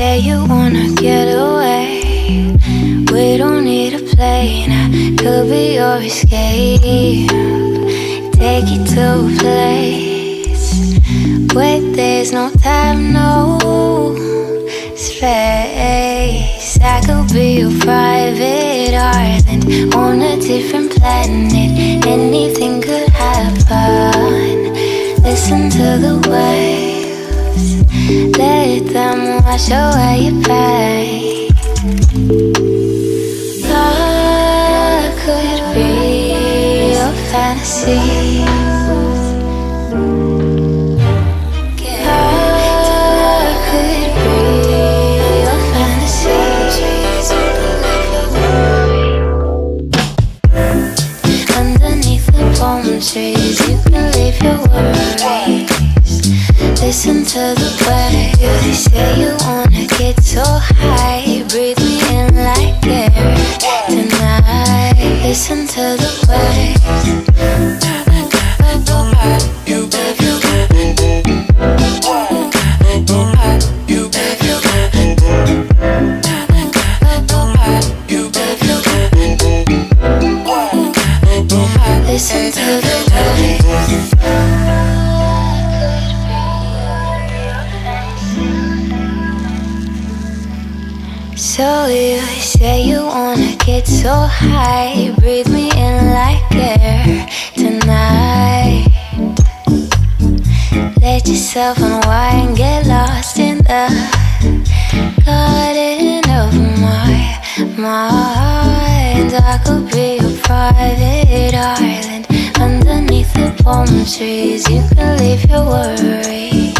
say you wanna get away. We don't need a plane, I could be your escape. Take you to a place where there's no time, no space. I could be your private island on a different planet. Anything could happen. Listen to the waves, let them wash away your pain. I could be your fantasy. Trees, you can leave your worries. Listen to the waves. They say you wanna get so high. Breathe me in like air tonight. Listen to the waves. Listen to the waves. So you say you wanna get so high. Breathe me in like air tonight. Let yourself unwind, get lost in the garden of my mind. I could be your private island underneath the palm trees. You can leave your worries.